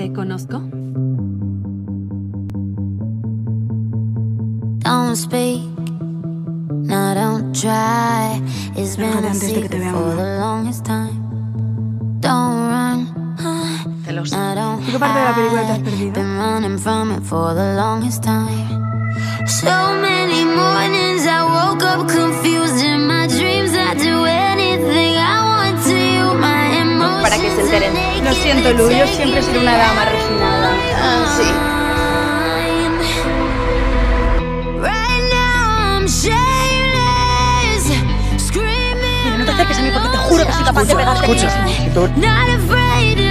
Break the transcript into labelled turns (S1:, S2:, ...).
S1: ¿Te conozco?
S2: Don't speak, no don't try. It's been a secret for the longest time. Don't run.
S3: Te lo sé.
S4: ¿Qué parte de la película te has perdido?
S2: Been running from it for the longest time. So many mornings I woke up confused in my dreams. I do anything I want to you. My emotions.
S3: Para que se enteren.
S4: Lo siento, Lu, yo siempre seré una dama refinada.
S3: Ah, sí.
S2: Right now I'm shameless, screaming.
S3: Mira, no te acerques a mí porque te juro que soy capaz de pegarte.
S5: Escucha,
S2: Not afraid